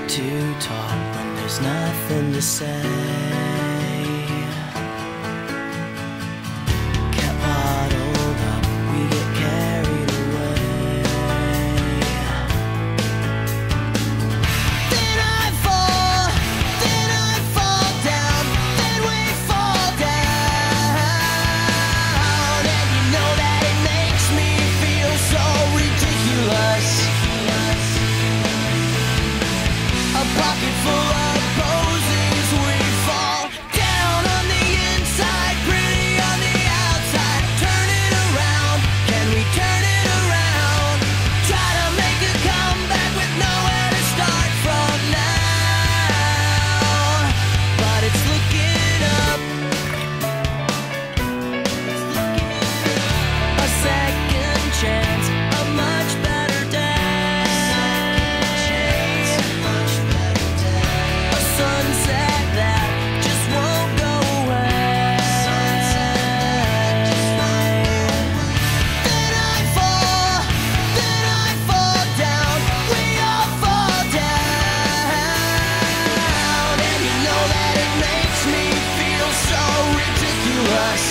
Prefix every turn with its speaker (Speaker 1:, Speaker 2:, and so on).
Speaker 1: to talk when there's nothing to say. Get bottled up, we get carried away. Then I fall down, then we fall down. And you know that it makes me feel so ridiculous. A pocket full of posies, we fall down on the inside, pretty on the outside. Turn it around, can we turn it around? Try to make a comeback with nowhere to start from now. But it's looking up, a second chance, a much better day. Sunset that just won't go away. Then I fall down, we all fall down. And you know that it makes me feel so ridiculous.